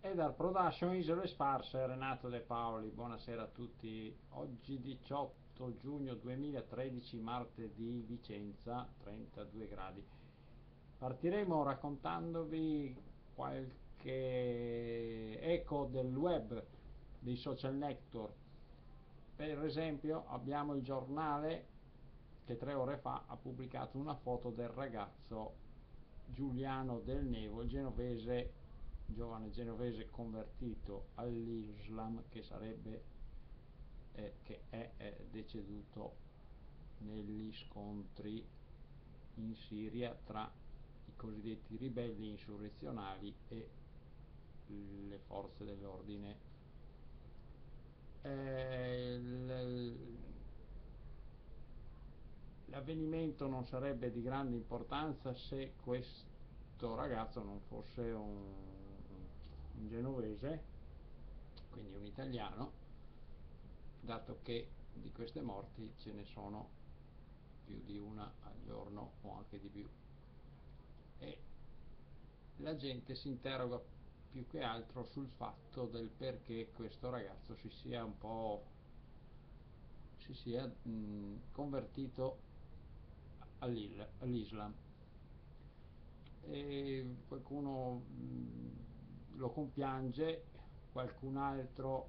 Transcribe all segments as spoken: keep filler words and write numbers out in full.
E dal Production Isole Sparse, Renato De Paoli, buonasera a tutti. Oggi diciotto giugno duemilatredici, martedì, Vicenza, trentadue gradi. Partiremo raccontandovi qualche eco del web, dei social network. Per esempio abbiamo il giornale che tre ore fa ha pubblicato una foto del ragazzo Giuliano Del Nevo, il genovese, giovane genovese convertito all'Islam, che sarebbe eh, che è eh, deceduto negli scontri in Siria tra i cosiddetti ribelli insurrezionali e le forze dell'ordine. Eh, L'avvenimento non sarebbe di grande importanza se questo ragazzo non fosse un, un genovese, quindi un italiano, dato che di queste morti ce ne sono più di una al giorno o anche di più, e la gente si interroga più che altro sul fatto del perché questo ragazzo si sia un po' si sia mh, convertito all'Islam, e qualcuno mh, lo compiange, qualcun altro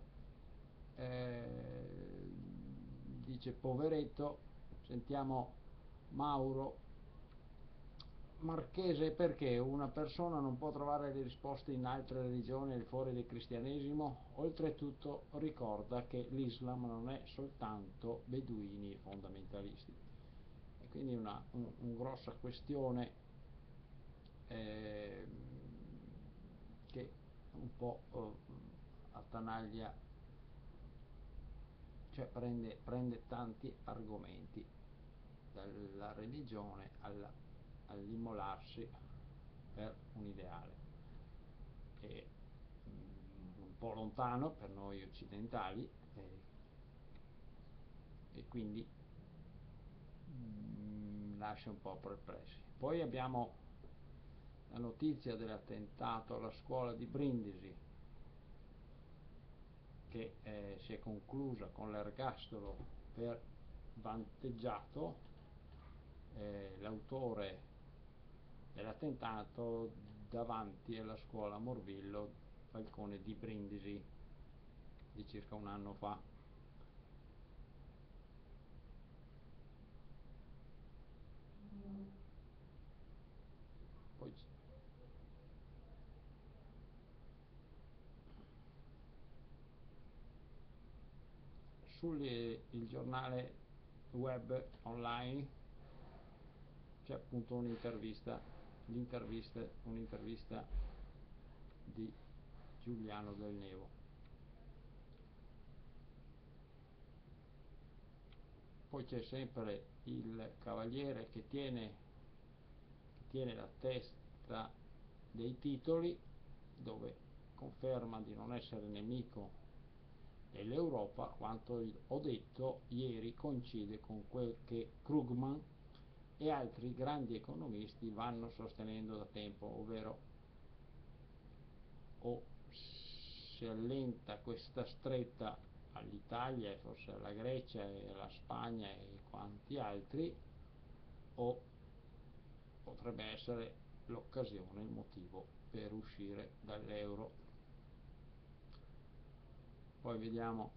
eh, dice poveretto. Sentiamo Mauro Marchese: perché una persona non può trovare le risposte in altre religioni al fuori del cristianesimo? Oltretutto ricorda che l'Islam non è soltanto beduini e fondamentalisti. E quindi una un, un grossa questione eh, che un po' eh, attanaglia, cioè prende, prende tanti argomenti, dalla religione alla, all'immolarsi per un ideale, e mm, un po' lontano per noi occidentali, e, e quindi mm, lascia un po' perplessi. Poi abbiamo la notizia dell'attentato alla scuola di Brindisi, che eh, si è conclusa con l'ergastolo per vanteggiato eh, l'autore dell'attentato davanti alla scuola Morvillo Falcone di Brindisi di circa un anno fa. Poi sul il giornale web online c'è appunto un'intervista, l'intervista, un'intervista di Giuliano Del Nevo. Poi c'è sempre il Cavaliere che tiene, che tiene la testa dei titoli, dove conferma di non essere nemico dell'Europa. Quanto ho detto ieri coincide con quel che Krugman e altri grandi economisti vanno sostenendo da tempo, ovvero o si allenta questa stretta all'Italia e forse alla Grecia e alla Spagna e quanti altri, o potrebbe essere l'occasione, il motivo per uscire dall'euro. Poi vediamo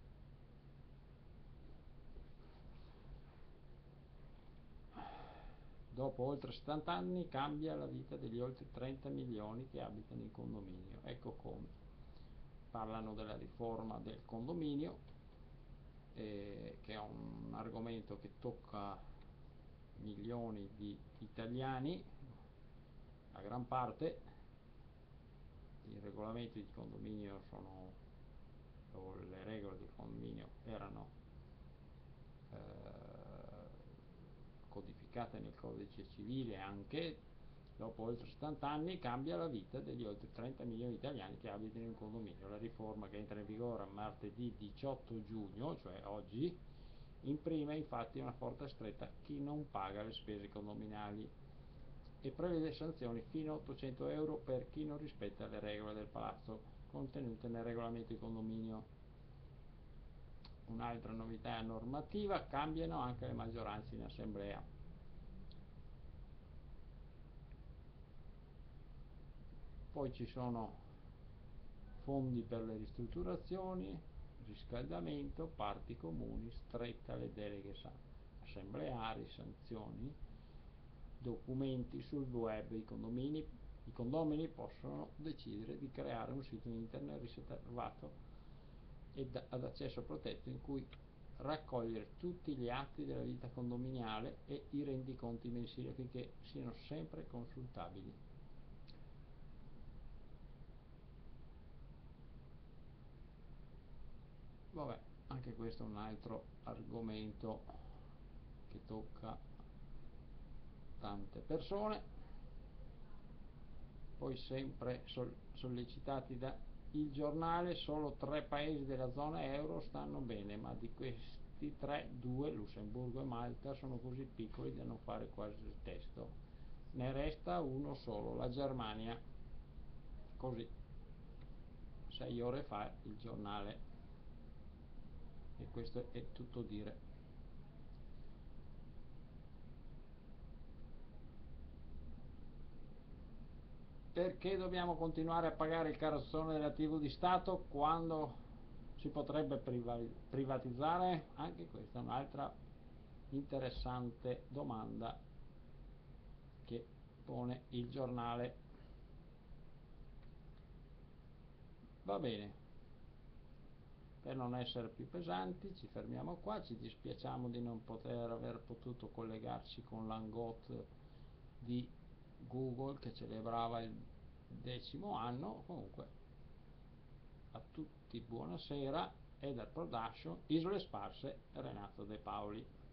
dopo oltre settanta anni cambia la vita degli oltre trenta milioni che abitano in condominio. Ecco come parlano della riforma del condominio, eh, che è un argomento che tocca milioni di italiani, la gran parte. I regolamenti di condominio sono, o le regole del condominio erano eh, codificate nel codice civile. Anche dopo oltre settanta anni cambia la vita degli oltre trenta milioni di italiani che abitano in condominio. La riforma, che entra in vigore martedì diciotto giugno, cioè oggi, imprime infatti una forte stretta a chi non paga le spese condominali. e prevede sanzioni fino a ottocento euro per chi non rispetta le regole del palazzo contenute nel regolamento di condominio. Un'altra novità normativa: cambiano anche le maggioranze in assemblea. Poi ci sono fondi per le ristrutturazioni, riscaldamento, parti comuni, stretta le deleghe assembleari, sanzioni, documenti sul web. I condomini, i condomini possono decidere di creare un sito internet riservato ed ad accesso protetto in cui raccogliere tutti gli atti della vita condominiale e i rendiconti mensili affinché siano sempre consultabili. Vabbè, anche questo è un altro argomento che tocca tante persone. Poi, sempre sol- sollecitati da Il Giornale, solo tre paesi della zona euro stanno bene, ma di questi tre, due, Lussemburgo e Malta, sono così piccoli da non fare quasi il testo. Ne resta uno solo, la Germania. Così, sei ore fa, Il Giornale. E questo è tutto dire. Perché dobbiamo continuare a pagare il carrozzone della tivù di Stato quando si potrebbe privatizzare? Anche questa è un'altra interessante domanda che pone Il Giornale. Va bene, per non essere più pesanti ci fermiamo qua. Ci dispiacciamo di non poter aver potuto collegarci con l'Hangout di Google che celebrava il decimo anno. Comunque, a tutti buonasera, e dal Production Isole Sparse, Renato De Paoli.